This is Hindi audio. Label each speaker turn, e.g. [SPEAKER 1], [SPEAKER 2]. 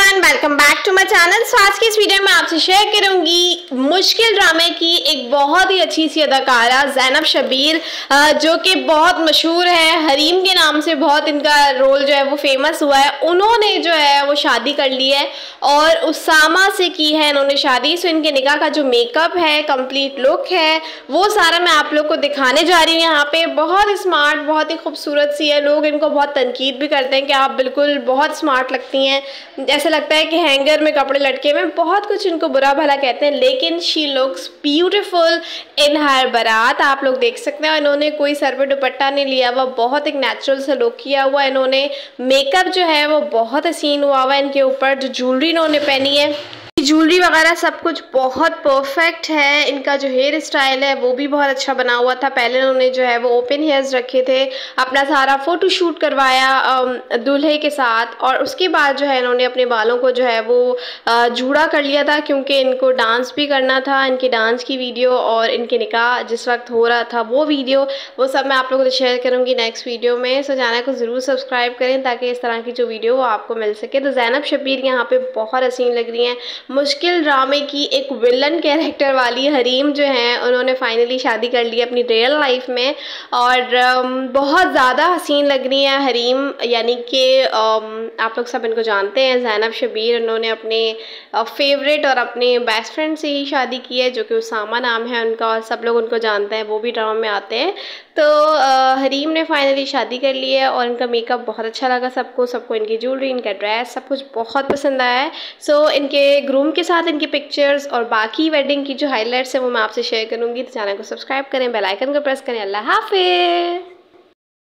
[SPEAKER 1] Everyone, welcome back to my channel. So आज की इस वीडियो में आपसे शेयर करूंगी मुश्किल ड्रामे की एक बहुत ही अच्छी सी अदाकारा ज़ैनब शब्बीर, जो कि बहुत मशहूर है। हरीम के नाम से बहुत इनका रोल जो है वो फेमस हुआ है। उन्होंने जो है वो शादी कर ली है और उसामा से की है इन्होंने शादी। सो इनके निकाह का जो मेकअप है, कंप्लीट लुक है, वो सारा मैं आप लोग को दिखाने जा रही हूँ। यहाँ पे बहुत स्मार्ट, बहुत ही खूबसूरत सी है। लोग इनको बहुत तनकीद भी करते हैं कि आप बिल्कुल बहुत स्मार्ट लगती हैं, ऐसा लगता है कि हैंगर में कपड़े लटके में, बहुत कुछ इनको बुरा भला कहते हैं, लेकिन she looks beautiful in her baraat. आप लोग देख सकते हैं इन्होंने कोई सर पे दुपट्टा नहीं लिया हुआ, बहुत एक नेचुरल सा लुक किया हुआ। इन्होंने मेकअप जो है वो बहुत हसीन हुआ हुआ है। इनके ऊपर जो ज्वेलरी इन्होंने पहनी है, ज्वेलरी वगैरह सब कुछ बहुत परफेक्ट है। इनका जो हेयर स्टाइल है वो भी बहुत अच्छा बना हुआ था। पहले उन्होंने जो है वो ओपन हेयर्स रखे थे, अपना सारा फ़ोटो शूट करवाया दूल्हे के साथ, और उसके बाद जो है इन्होंने अपने बालों को जो है वो जूड़ा कर लिया था, क्योंकि इनको डांस भी करना था। इनके डांस की वीडियो और इनके निकाह जिस वक्त हो रहा था वो वीडियो, वो सब मैं आप लोगों से शेयर करूँगी नेक्स्ट वीडियो में। सो चैनल को ज़रूर सब्सक्राइब करें ताकि इस तरह की जो वीडियो वो आपको मिल सके। तो ज़ैनब शब्बीर यहाँ पर बहुत हसीन लग रही हैं। मुश्किल ड्रामे की एक विलन कैरेक्टर वाली हरीम जो हैं, उन्होंने फाइनली शादी कर ली अपनी रियल लाइफ में, और बहुत ज़्यादा हसीन लग रही हैं हरीम। यानी कि आप लोग सब इनको जानते हैं, ज़ैनब शब्बीर। उन्होंने अपने फेवरेट और अपने बेस्ट फ्रेंड से ही शादी की है, जो कि उसामा नाम है उनका, और सब लोग उनको जानते हैं, वो भी ड्रामा में आते हैं। तो हरीम ने फाइनली शादी कर ली है और इनका मेकअप बहुत अच्छा लगा सबको इनकी ज्वेलरी, इनका ड्रेस, सब कुछ बहुत पसंद आया है। सो इनके ग्रूम के साथ इनकी पिक्चर्स और बाकी वेडिंग की जो हाइलाइट्स है वो मैं आपसे शेयर करूंगी। तो चैनल को सब्सक्राइब करें, बेल आइकन को प्रेस करें। अल्लाह हाफिज़।